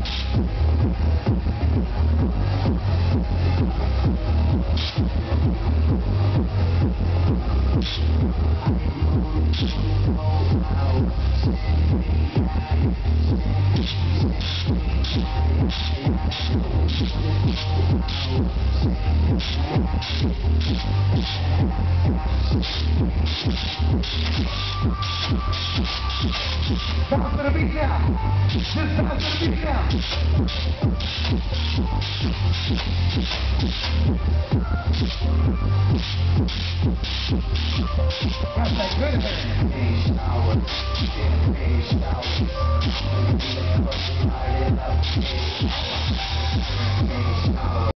Bounce to the beat now. Just bounce to the beat now. That's that good hair. Shower.